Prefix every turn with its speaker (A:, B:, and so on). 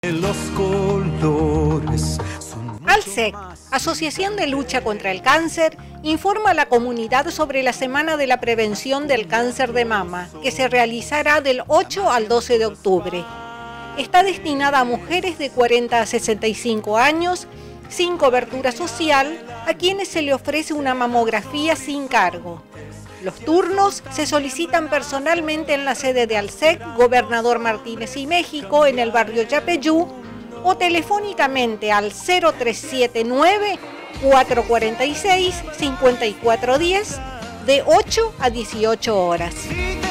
A: Los colores son
B: ALSEC, Asociación de Lucha contra el Cáncer, informa a la comunidad sobre la Semana de la Prevención del Cáncer de Mama, que se realizará del 8 al 12 de octubre. Está destinada a mujeres de 40 a 65 años, sin cobertura social, a quienes se le ofrece una mamografía sin cargo. Los turnos se solicitan personalmente en la sede de ALSEC, Gobernador Martínez y México, en el barrio Yapeyú, o telefónicamente al 0379-446-5410 de 8 a 18 horas.